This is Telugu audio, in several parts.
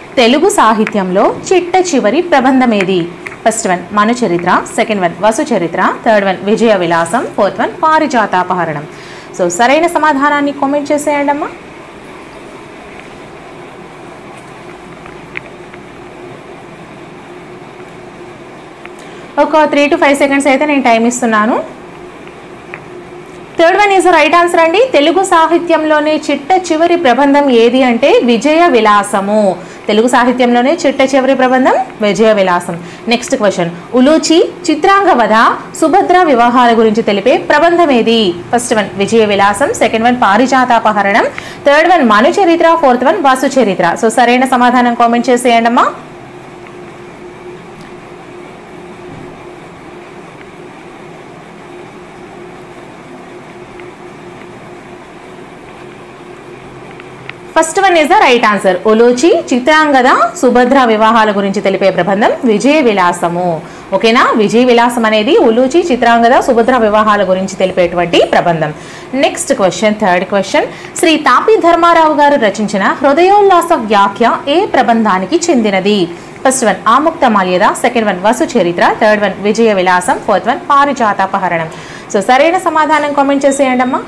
తెలుగు సాహిత్యంలో చిట్ట చివరి ప్రబంధం ఏది? ఫస్ట్ వన్ మను చరిత్ర, second one Vasu Charitra, third one Vijaya Vilasam, fourth one Parijatapaharanam. So సరైన సమాధానాన్ని కామెంట్ చేసేయండి అమ్మా. ఒక 3 to 5 seconds అయితే నేను టైం ఇస్తున్నాను. Third one is right answer అండి. తెలుగు సాహిత్యంలోనే చిట్ట చివరి ప్రబంధం ఏది అంటే విజయ విలాసము. తెలుగు సాహిత్యంలోనే చిట్ట చివరి ప్రబంధం విజయ విలాసం. నెక్స్ట్ క్వశ్చన్, ఉలూచి, చిత్రాంగవధ, సుభద్ర వివాహాల గురించి తెలిపే ప్రబంధం ఏది? First one Vijaya Vilasam, second one Parijatapaharanam, third one Manu Charitra, fourth one Vasu చరిత్ర. సో సరైన సమాధానం కామెంట్ చేసేయండి అమ్మా. First one is the right answer. Uluchi, Chitrangada, Subhadra వివాహాల గురించి తెలిపే ప్రబంధం విజయ విలాసము. ఓకేనా? విజయ విలాసం అనేది ఉలూచి, చిత్రాంగద, సుభద్ర వివాహాల గురించి తెలిపేటువంటి ప్రబంధం. Next question, third question, Shri Tapi Dharmarao గారు రచించిన హృదయోల్లాస వ్యాఖ్య ఏ ప్రబంధానికి చెందినది? First one Amukta Malyada, second one Vasu Charitra, third one Vijaya Vilasam, fourth one Parijatapaharanam. So సరైన సమాధానం కామెంట్ చేసేయండి అమ్మా.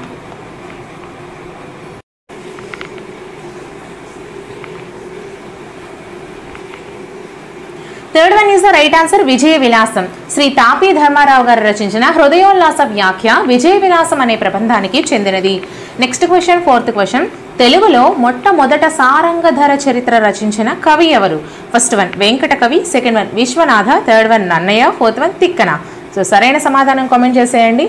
Third one is the right answer, Vijaya Vilasam. Shri Tapi Dharmarao గారు రచించిన హృదయోల్లాస వ్యాఖ్య విజయ విలాసం అనే ప్రబంధానికి చెందినది. నెక్స్ట్ క్వశ్చన్, ఫోర్త్ క్వశ్చన్, తెలుగులో మొట్టమొదట సారంగధర చరిత్ర రచించిన కవి ఎవరు? First one Venkata Kavi, second one Viswanatha, third one Nannaya, fourth one Tikkana. So సరైన సమాధానం కామెంట్ చేసేయండి.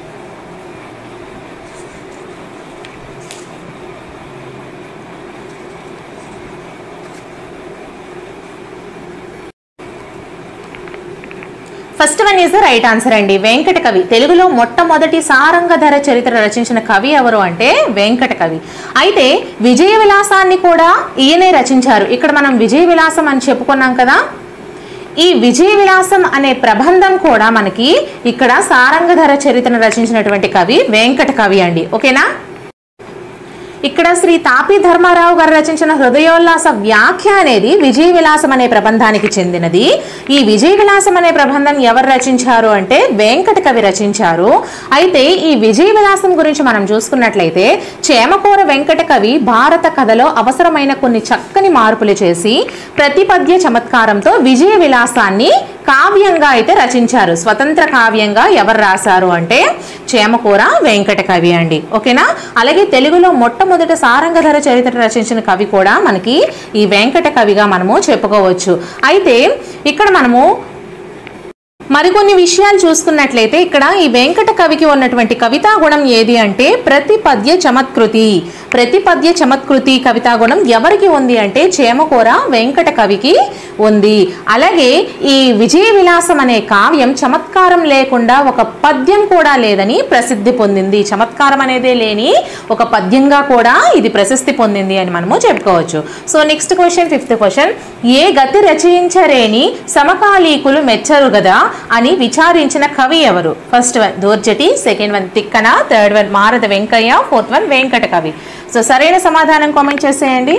First one is the right answer అండి, వెంకట కవి. తెలుగులో మొట్టమొదటి సారంగధర చరిత్ర రచించిన కవి ఎవరు అంటే వెంకట కవి. అయితే విజయ విలాసాన్ని కూడా ఈయనే రచించారు. ఇక్కడ మనం విజయ విలాసం అని చెప్పుకున్నాం కదా, ఈ విజయ విలాసం అనే ప్రబంధం కూడా మనకి ఇక్కడ సారంగధర చరిత్రను రచించినటువంటి కవి వెంకట కవి అండి. ఓకేనా? ఇక్కడ శ్రీ తాపి ధర్మారావు గారు రచించిన హృదయోల్లాస వ్యాఖ్య అనేది విజయ విలాసం అనే ప్రబంధానికి చెందినది. ఈ విజయ విలాసం అనే ప్రబంధం ఎవరు రచించారు అంటే వెంకట కవి రచించారు. అయితే ఈ విజయ విలాసం గురించి మనం చూసుకున్నట్లయితే చేమకూర వెంకట కవి భారత కథలో అవసరమైన కొన్ని చక్కని మార్పులు చేసి ప్రతిపద్య చమత్కారంతో విజయ విలాసాన్ని కావ్యంగా అయితే రచించారు. స్వతంత్ర కావ్యంగా ఎవరు రాశారు అంటే చేమకూర వెంకట కవి అండి. ఓకేనా? అలాగే తెలుగులో మొట్టమొదట సారంగధర చరిత్ర రచించిన కవి కూడా మనకి ఈ వెంకట కవిగా మనము చెప్పుకోవచ్చు. అయితే ఇక్కడ మనము మరికొన్ని విషయాలు చూసుకున్నట్లయితే ఇక్కడ ఈ వెంకట కవికి ఉన్నటువంటి కవితా గుణం ఏది అంటే ప్రతిపద్య చమత్కృతి. ప్రతిపద్య చమత్కృతి కవితా గుణం ఎవరికి ఉంది అంటే చేమకూర వెంకట కవికి ఉంది. అలాగే ఈ విజయ విలాసం అనే కావ్యం చమత్కారం లేకుండా ఒక పద్యం కూడా లేదని ప్రసిద్ధి పొందింది. చమత్కారం అనేదే లేని ఒక పద్యంగా కూడా ఇది ప్రసిద్ధి పొందింది అని మనము చెప్పుకోవచ్చు. So next question, fifth question, ఏ గతి రచయించరేని సమకాలీకులు మెచ్చరు గదా అని విచారించిన కవి ఎవరు? First one Dhurjati, second one Tikkana, third one Marada Venkayya, fourth one Venkata Kavi. So సరైన సమాధానం కామెంట్ చేసేయండి.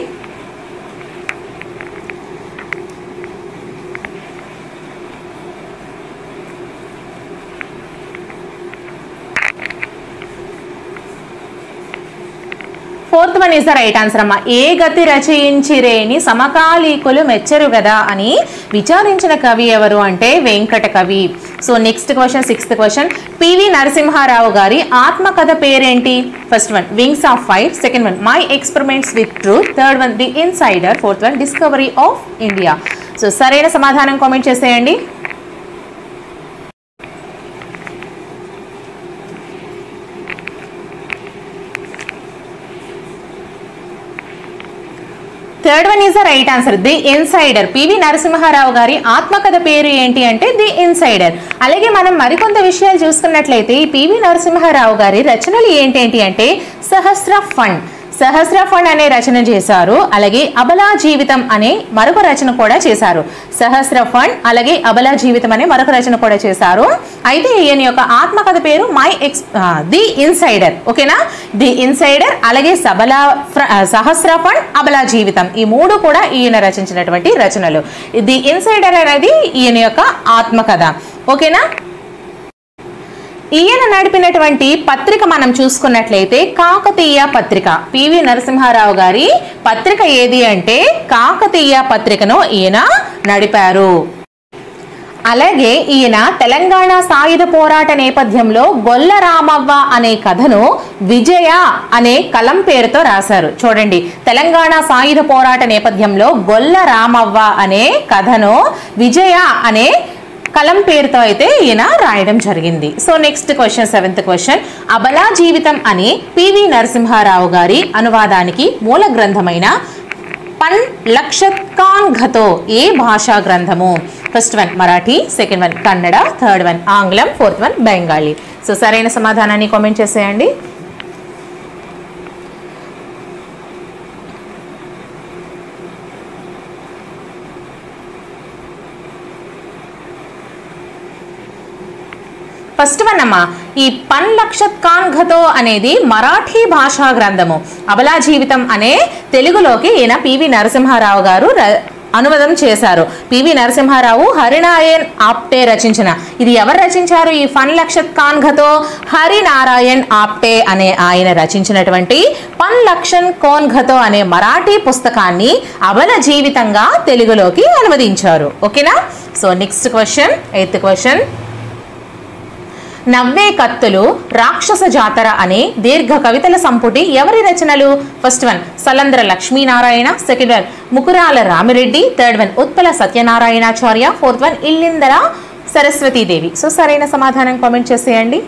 Fourth one is the right answer అమ్మా. ఏ గతి రచయించిరేని సమకాలీకులు మెచ్చరు కదా అని విచారించిన కవి ఎవరు అంటే Venkata Kavi. So next question, sixth question, PV Narasimharao గారి ఆత్మకథ పేరేంటి? First one wings of fire, second one my experiments with truth, third one the insider, fourth one discovery of India. So సరైన సమాధానం కామెంట్ చేసేయండి. Third one is the right answer, the insider. PV Narasimharao గారి ఆత్మకథ పేరు ఏంటి అంటే ది ఇన్సైడర్. అలాగే మనం మరికొంత విషయాలు చూసుకున్నట్లయితే ఈ పివి నరసింహారావు గారి రచనలు ఏంటేంటి అంటే సహస్ర ఫండ్. సహస్రఫణ్ అనే రచన చేశారు. అలాగే అబలా జీవితం అనే మరొక రచన కూడా చేశారు. సహస్రఫణ్ అలాగే అబలా జీవితం అనే మరొక రచన కూడా చేశారు. అయితే ఈయన యొక్క ఆత్మకథ పేరు ది ఇన్సైడర్. ఓకేనా, ది ఇన్సైడర్ అలాగే సహస్రఫణ్ అబలా జీవితం ఈ మూడు కూడా ఈయన రచించినటువంటి రచనలు. ది ఇన్సైడర్ అనేది ఈయన యొక్క ఆత్మకథ. ఓకేనా, ఈయన నడిపినటువంటి పత్రిక మనం చూసుకున్నట్లయితే కాకతీయ పత్రిక. పివి నరసింహారావు గారి పత్రిక ఏది అంటే కాకతీయ పత్రికను ఈయన నడిపారు. అలాగే ఈయన తెలంగాణ సాయుధ పోరాట నేపథ్యంలో గొల్ల రామవ్వ అనే కథను విజయ అనే కలం పేరుతో రాశారు. చూడండి, తెలంగాణ సాయుధ పోరాట నేపథ్యంలో గొల్ల రామవ్వ అనే కథను విజయ అనే కలం పేరుతో అయితే ఈయన రాయడం జరిగింది. So next question, 7th question. Abala జీవితం అని పివి నరసింహారావు గారి అనువాదానికి మూల గ్రంథమైన పన్ లక్షత్కాన్ ఘతో ఏ భాషా గ్రంథము? First one Marathi, second one Kannada, third one ఆంగ్లం, ఫోర్త్ వన్ బెంగాలీ. సో సరైన సమాధానాన్ని కామెంట్ చేసేయండి. ఫస్ట్ వన్ అమ్మా, ఈ పన్ లక్షత్కాన్ ఘతో అనేది మరాఠీ భాషా గ్రంథము. అబలా జీవితం అనే తెలుగులోకి ఈయన పివి నరసింహారావు గారు అనువాదం చేశారు. పివి నరసింహారావు హరినారాయణ్ ఆప్టే రచించిన, ఇది ఎవరు రచించారు? ఈ పన్ లక్షత్కాన్ ఘతో హరినారాయణ్ ఆప్టే అనే ఆయన రచించినటువంటి పన్ లక్షన్ కోన్ ఘతో అనే మరాఠీ పుస్తకాన్ని అబల జీవితంగా తెలుగులోకి అనువదించారు. ఓకేనా. So next question, 8th question. 90 కత్తులు రాక్షస జాతర అనే దీర్ఘ కవితల సంపుటి ఎవరి రచనలు? First one Salandra Lakshminarayana, second one Mukurala Ramireddy, third one Utpala Satyanarayanacharya, fourth one Illindala Saraswatidevi. So సరైన సమాధానం కామెంట్ చేసేయండి.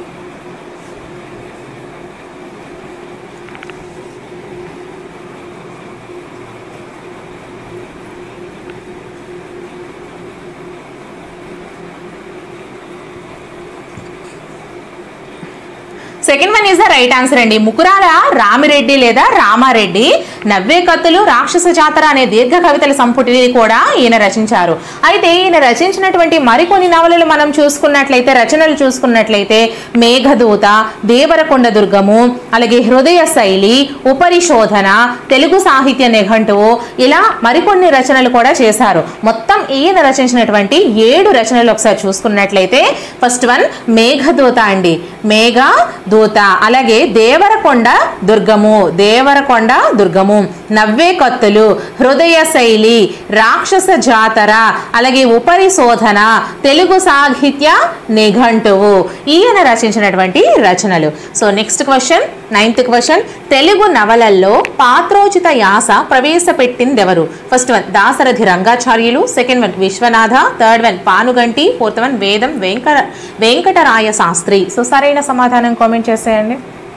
Second one is the right answer అండి. ముకురాల రామిరెడ్డి లేదా రామారెడ్డి 90 కత్తులు రాక్షస జాతర అనే దీర్ఘ కవితల సంపుటిని కూడా ఈయన రచించారు. అయితే ఈయన రచించినటువంటి మరికొన్ని నవలలు మనం చూసుకున్నట్లయితే, రచనలు చూసుకున్నట్లయితే మేఘదూత, దేవరకొండ దుర్గము, అలాగే హృదయ శైలి, ఉపరిశోధన, తెలుగు సాహిత్య నిఘంటువు, ఇలా మరికొన్ని రచనలు కూడా చేశారు. మొత్తం ఈయన రచించినటువంటి 7 రచనలు ఒకసారి చూసుకున్నట్లయితే ఫస్ట్ వన్ మేఘదూత అండి, మేఘదూత. అలాగే దేవరకొండ దుర్గము, 90 కత్తులు, హృదయ శైలి, రాక్షస జాతర, అలాగే ఉపరిశోధన, తెలుగు సాహిత్య నిఘంటువు ఈయన రచించినటువంటి రచనలు. So next question, 9th question. Telugu నవలల్లో పాత్రోచిత యాస ప్రవేశపెట్టిందెవరు? First one Dasarathi Rangacharyulu, second one Viswanatha, third one Panuganti, fourth one Vedam Venkataraya Sastri. So సరైన సమాధానం కామెంట్ చేసేయండి.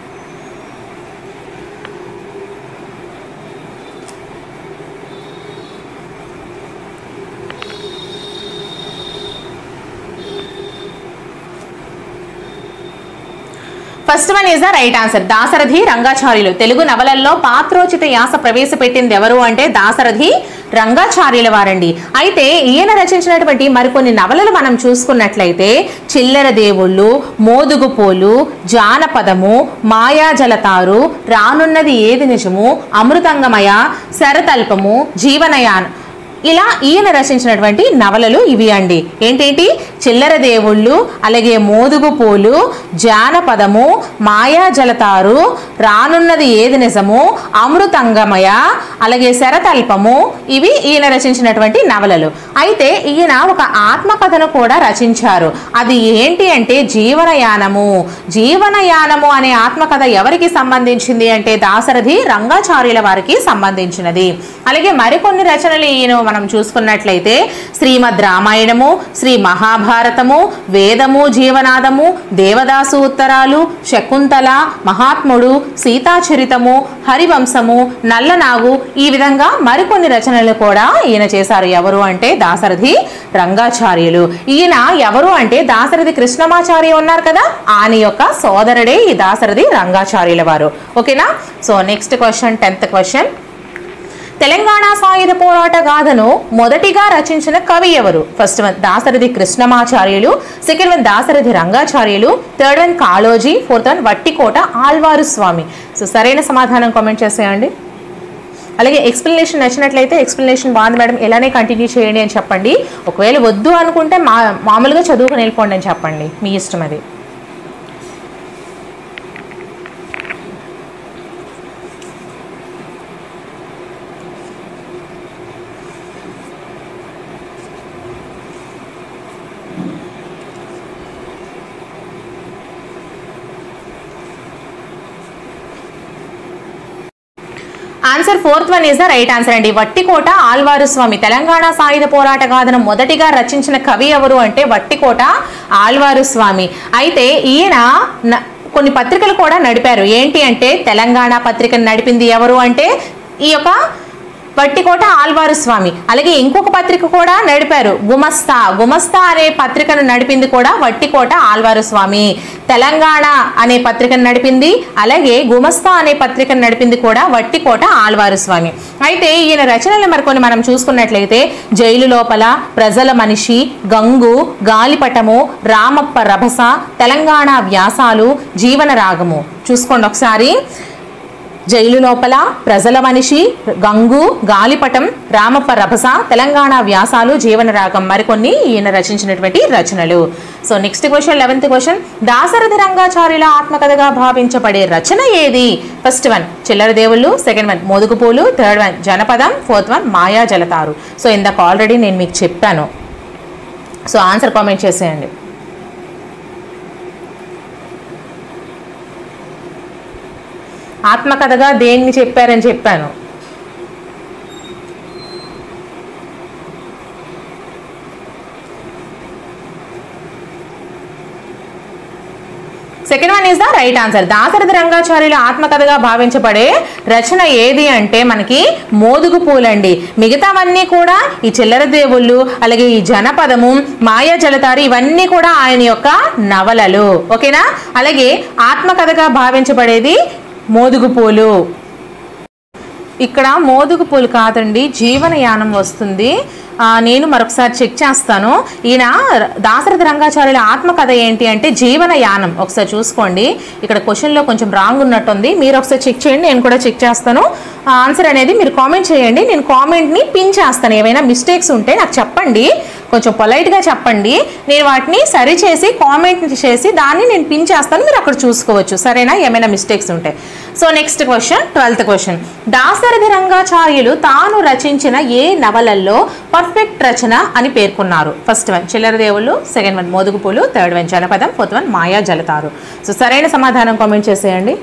First one is the right answer. Dasarathi Rangacharyulu. Telugu నవలల్లో పాత్రోచిత యాస ప్రవేశపెట్టింది ఎవరు అంటే దాశరథి రంగాచార్యుల వారండి. అయితే ఈయన రచించినటువంటి మరికొన్ని నవలలు మనం చూసుకున్నట్లయితే చిల్లర దేవుళ్ళు, మోదుగుపోలు, జానపదము, మాయాజలతారు, రానున్నది ఏది నిజము, అమృతంగమయ, శరతల్పము, జీవనయాన్, ఇలా ఈయన రచించినటువంటి నవలలు ఇవి అండి. ఏంటేంటి? చిల్లర దేవుళ్ళు, అలాగే మోదుగుపూలు, జానపదము, మాయాజలతారు, రానున్నది ఏది నిజము, అమృతంగమయ, అలాగే శరతల్పము, ఇవి ఈయన రచించినటువంటి నవలలు. అయితే ఈయన ఒక ఆత్మకథను కూడా రచించారు. అది ఏంటి అంటే జీవనయానము. జీవనయానము అనే ఆత్మకథ ఎవరికి సంబంధించింది అంటే దాశరథి రంగాచార్యుల వారికి సంబంధించినది. అలాగే మరికొన్ని రచనలు ఈయన మనం చూసుకున్నట్లయితే శ్రీమద్ రామాయణము, శ్రీ మహాభారతము, వేదము జీవనాదము, దేవదాసు ఉత్తరాలు, శకుంతల, మహాత్ముడు, సీతాచరితము, హరివంశము, నల్లనాగు, ఈ విధంగా మరికొన్ని రచనలు కూడా ఈయన చేశారు. ఎవరు అంటే దాశరథి రంగాచార్యులు. ఈయన ఎవరు అంటే దాశరథి కృష్ణమాచార్య ఉన్నారు కదా, ఆయన యొక్క సోదరుడే ఈ దాశరథి రంగాచార్యుల వారు. ఓకేనా. So next question, 10th question. Telangana సాయుధ పోరాట గాథను మొదటిగా రచించిన కవి ఎవరు? First one Dasarathi Krishnamacharyulu, second one Dasarathi Rangacharyulu, third one Kaloji, fourth one Vattikota Alwar Swamy. So సరైన సమాధానం కామెంట్ చేసేయండి. అలాగే ఎక్స్ప్లెనేషన్ నచ్చినట్లయితే ఎక్స్ప్లెనేషన్ బాగుంది మేడం ఇలానే కంటిన్యూ చేయండి అని చెప్పండి. ఒకవేళ వద్దు అనుకుంటే మామూలుగా చదువుకుని వెళ్ళిపోండి అని చెప్పండి, మీ ఇష్టం అది. Answer 4th one is the right answer అండి. వట్టికోట ఆళ్వారు స్వామి. తెలంగాణ సాయుధ పోరాట గాథను మొదటిగా రచించిన కవి ఎవరు అంటే వట్టికోట ఆళ్వారు స్వామి. అయితే ఈయన కొన్ని పత్రికలు కూడా నడిపారు. ఏంటి అంటే తెలంగాణ పత్రికను నడిపింది ఎవరు అంటే ఈ యొక్క వట్టికోట ఆళ్వారు స్వామి. అలాగే ఇంకొక పత్రిక కూడా నడిపారు, గుమస్తా. గుమస్తా అనే పత్రికను నడిపింది కూడా వట్టికోట ఆళ్వారు స్వామి. తెలంగాణ అనే పత్రికను నడిపింది, అలాగే గుమస్తా అనే పత్రికను నడిపింది కూడా వట్టికోట ఆళ్వారు స్వామి. అయితే ఈయన రచనలు మరికొన్ని మనం చూసుకున్నట్లయితే జైలు లోపల, ప్రజల మనిషి, గంగు, గాలిపటము, రామప్ప రభస, తెలంగాణ వ్యాసాలు, జీవన రాగము. చూసుకోండి ఒకసారి. జైలు లోపల, ప్రజల మనిషి, గంగు, గాలిపటం, రామప్ప రభస, తెలంగాణ వ్యాసాలు, జీవన రాగం మరికొన్ని ఈయన రచించినటువంటి రచనలు. So next question, 11th question. Dasarathi రంగాచార్యుల ఆత్మకథగా భావించబడే రచన ఏది? First one Chillara Devullu, second one Modugupulu, third one Janapadam, fourth one Maya Jalatharu. So ఇందాక ఆల్రెడీ నేను మీకు చెప్పాను. సో ఆన్సర్ కామెంట్ చేసేయండి. ఆత్మకథగా దేన్ని చెప్పారని చెప్పాను. Second one is the right answer. Dasarathi రంగాచార్యుల ఆత్మకథగా భావించబడే రచన ఏది అంటే మనకి మోదుగు పూలండి. మిగతావన్నీ కూడా ఈ చిల్లర దేవుళ్ళు, అలాగే ఈ జనపదము, మాయా జలతారు ఇవన్నీ కూడా ఆయన యొక్క నవలలు. ఓకేనా. అలాగే ఆత్మకథగా భావించబడేది మోదుగు పూలు. ఇక్కడ మోదుగు పూలు కాదండి, జీవనయానం వస్తుంది. నేను మరొకసారి చెక్ చేస్తాను. ఈయన దాశరథి రంగాచార్యుల ఆత్మకథ ఏంటి అంటే జీవనయానం. ఒకసారి చూసుకోండి, ఇక్కడ క్వశ్చన్లో కొంచెం రాంగ్ ఉన్నట్టుంది. మీరు ఒకసారి చెక్ చేయండి, నేను కూడా చెక్ చేస్తాను. ఆన్సర్ అనేది మీరు కామెంట్ చేయండి, నేను కామెంట్ని పిన్ చేస్తాను. ఏమైనా మిస్టేక్స్ ఉంటే నాకు చెప్పండి, కొంచెం పొలైట్గా చెప్పండి. నేను వాటిని సరి చేసి కామెంట్ చేసి దాన్ని నేను పిన్ చేస్తాను, మీరు అక్కడ చూసుకోవచ్చు. సరేనా, ఏమైనా మిస్టేక్స్ ఉంటే. So next question, 12th question. Dasarathi Rangacharyulu తాను రచించిన ఏ నవలల్లో పర్ఫెక్ట్ రచన అని పేర్కొన్నారు? First one Chillara Devullu, second one Modugupulu, third one Janapadam, fourth one Maya Jalatharu. So సరైన సమాధానం కామెంట్ చేసేయండి.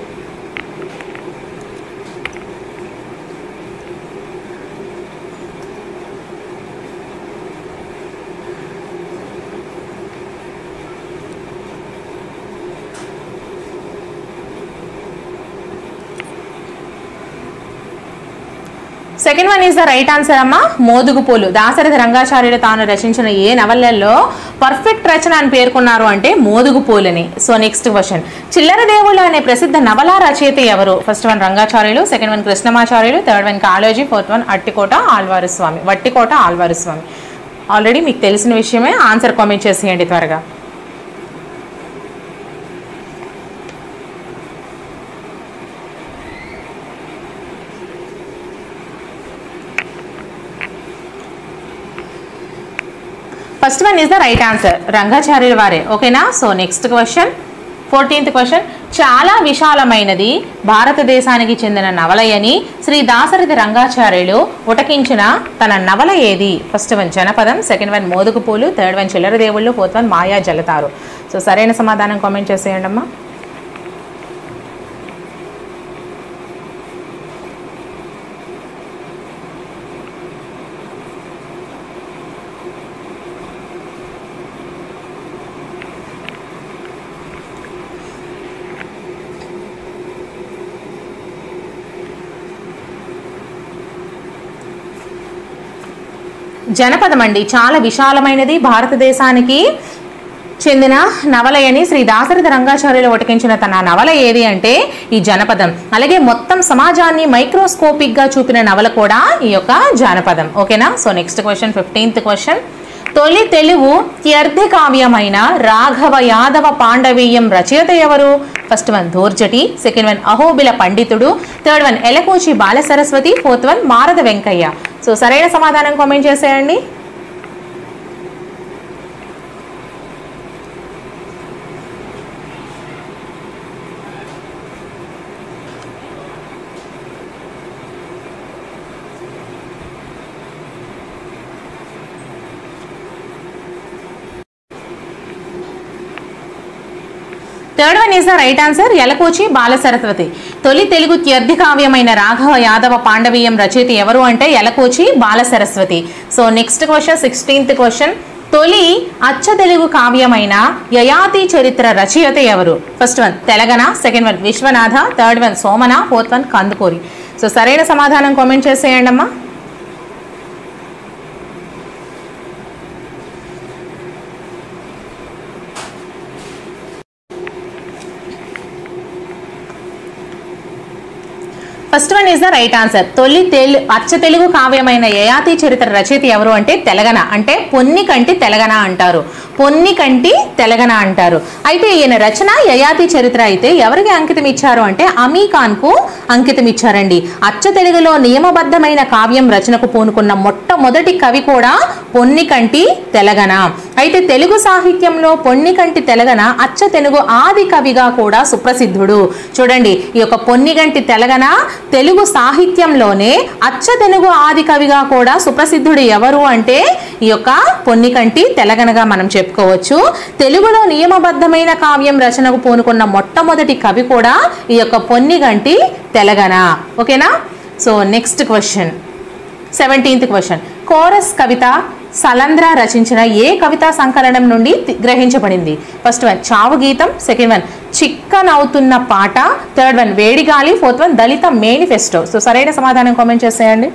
Second one is the right answer అమ్మా, మోదుగుపూలు. దాశరథి రంగాచార్యులు తాను రచించిన ఏ నవలల్లో పర్ఫెక్ట్ రచన అని పేర్కొన్నారు అంటే మోదుగుపూలని. So next question. చిల్లర దేవుళ్ళు అనే ప్రసిద్ధ నవలా రచయిత ఎవరు? First one Rangacharyulu, second one Krishnamacharyulu, third one Kaloji, fourth one Vattikota Alwar Swamy. Vattikota Alwar Swamy already మీకు తెలిసిన విషయమే. ఆన్సర్ కామెంట్ చేసేయండి త్వరగా. First one is the right answer, రంగాచార్యుల వారే. ఓకేనా. So next question, 14th question. చాలా విశాలమైనది, భారతదేశానికి చెందిన నవలయని శ్రీ దాశరథి రంగాచార్యులు ఉటకించిన తన నవల ఏది? First one Janapadam, second one Modugupulu, third one Chillara Devullu, fourth one Maya Jalatharu. So సరైన సమాధానం కామెంట్ చేసేయండి అమ్మా. జనపదం అండి, చాలా విశాలమైనది, భారతదేశానికి చెందిన నవలయని శ్రీ దాశరథి రంగాచార్యులు ఉటకించిన తన నవల ఏది అంటే ఈ జనపదం. అలాగే మొత్తం సమాజాన్ని మైక్రోస్కోపిక్ గా చూపిన నవల కూడా ఈ యొక్క జానపదం. ఓకేనా. So next question, 15th question. తొలి తెలుగు త్యర్థి కావ్యమైన రాఘవ యాదవ పాండవీయం రచయిత ఎవరు? First one Dhurjati, second one Ahobila Pandithudu, third one Elakuchi Balasaraswathi, fourth one Marada Venkayya. So సరైన సమాధానం కామెంట్ చేసేయండి. Third one is the right answer, Elakuchi Balasaraswathi. తొలి తెలుగు త్యర్థి కావ్యమైన రాఘవ యాదవ పాండవీయం రచయిత ఎవరు అంటే Elakuchi Balasaraswathi. So next question, 16th question. తొలి అచ్చ తెలుగు కావ్యమైన యయాతి చరిత్ర రచయిత ఎవరు? First one Telangana, second one Viswanatha, third one Somana, fourth one Kandukuri. So సరైన సమాధానం కామెంట్ చేసేయండి అమ్మా. First one is the right answer. తొలి అచ్చ తెలుగు కావ్యమైన యయాతి చరిత్ర రచయిత ఎవరు అంటే తెలంగాణ, అంటే పొన్నికంటి తెలంగాణ అంటారు, పొన్నికంటి తెలంగాణ అంటారు. అయితే ఈయన రచన యయాతి చరిత్ర అయితే ఎవరికి అంకితం ఇచ్చారు అంటే అమీ ఖాన్ కు అంకితం ఇచ్చారండి. అచ్చ తెలుగులో నియమబద్ధమైన కావ్యం రచనకు పూనుకున్న మొట్టమొదటి కవి కూడా పొన్నికంటి తెలంగాణ. అయితే తెలుగు సాహిత్యంలో పొన్నికంటి తెలంగాణ అచ్చ తెలుగు ఆది కవిగా కూడా సుప్రసిద్ధుడు. చూడండి, ఈ యొక్క పొన్నికంటి తెలంగాణ తెలుగు సాహిత్యంలోనే అచ్చ తెలుగు ఆది కవిగా కూడా సుప్రసిద్ధుడు ఎవరు అంటే ఈ యొక్క పొన్నికంటి తెలంగాణగా మనం చెప్పుకోవచ్చు. తెలుగులో నియమబద్ధమైన కావ్యం రచనకు పూనుకున్న మొట్టమొదటి కవి కూడా ఈ యొక్క పొన్నికంటి తెలంగాణ. ఓకేనా. So next question, 17th question. కోరస్ కవిత సలంద్ర రచించిన ఏ కవితా సంకలనం నుండి గ్రహించబడింది? ఫస్ట్ వన్ చావు గీతం, సెకండ్ వన్ చిక్కనవుతున్న పాట, థర్డ్ వన్ వేడిగాలి, ఫోర్త్ వన్ దళిత మేనిఫెస్టో. సో సరైన సమాధానం కామెంట్ చేసేయండి.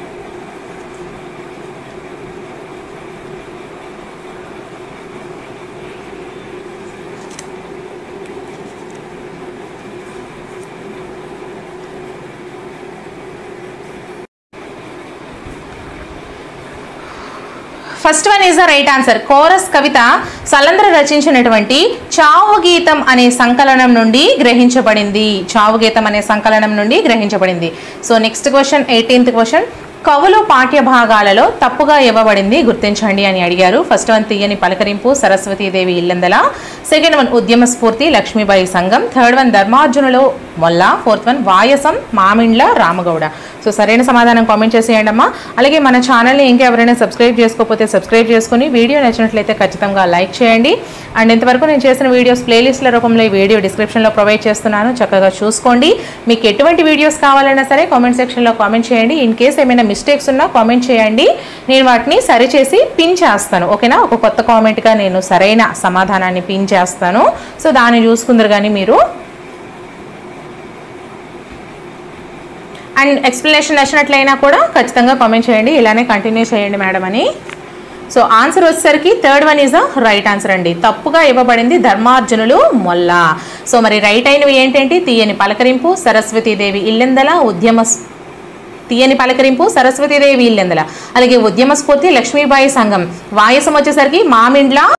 First one is the right answer. కోరస్ కవిత సలంద్ర రచించినటువంటి చావు గీతం అనే సంకలనం నుండి గ్రహించబడింది. చావు గీతం అనే సంకలనం నుండి గ్రహించబడింది. So next question, 18th question. కవులు పాఠ్య భాగాలలో తప్పుగా ఇవ్వబడింది గుర్తించండి అని అడిగారు. ఫస్ట్ వన్ తీయని పలకరింపు సరస్వతీదేవి ఇల్లెందల, సెకండ్ వన్ ఉద్యమ స్ఫూర్తి లక్ష్మీబాయి సంఘం, థర్డ్ వన్ ధర్మార్జునులు మొల్ల, ఫోర్త్ వన్ వాయసం మామిండ్ల రామగౌడ. సో సరైన సమాధానం కామెంట్ చేసేయండి అమ్మా. అలాగే మన ఛానల్ని ఇంకెవరైనా సబ్స్క్రైబ్ చేసుకోకపోతే సబ్స్క్రైబ్ చేసుకుని వీడియో నచ్చినట్లయితే ఖచ్చితంగా లైక్ చేయండి. అండ్ ఇంతవరకు నేను చేసిన వీడియోస్ ప్లేలిస్ట్ల రూపంలో ఈ వీడియో డిస్క్రిప్షన్లో ప్రొవైడ్ చేస్తున్నాను, చక్కగా చూసుకోండి. మీకు ఎటువంటి వీడియోస్ కావాలన్నా సరే కామెంట్ సెక్షన్లో కామెంట్ చేయండి. ఇన్ కేస్ ఏమైనా మిస్టేక్స్ ఉన్నా కామెంట్ చేయండి, నేను వాటిని సరిచేసి పిన్ చేస్తాను. ఓకేనా. ఒక కొత్త కామెంట్గా నేను సరైన సమాధానాన్ని పిన్ చేస్తాను. సో దాన్ని చూసుకుందరు కానీ మీరు. అండ్ ఎక్స్ప్లెనేషన్ నచ్చినట్లయినా కూడా ఖచ్చితంగా కామెంట్ చేయండి, ఇలానే కంటిన్యూ చేయండి మేడం అని. సో ఆన్సర్ వచ్చేసరికి third one is the right answer అండి. తప్పుగా ఇవ్వబడింది ధర్మార్జునులు మొల్ల. సో మరి రైట్ అయినవి ఏంటంటే తీయని పలకరింపు సరస్వతీదేవి ఇల్లెందల, తీయని పలకరింపు సరస్వతీదేవి ఇల్లెందల, అలాగే ఉద్యమ స్ఫూర్తి లక్ష్మీబాయి సంఘం, వాయసం వచ్చేసరికి మామిండ్ల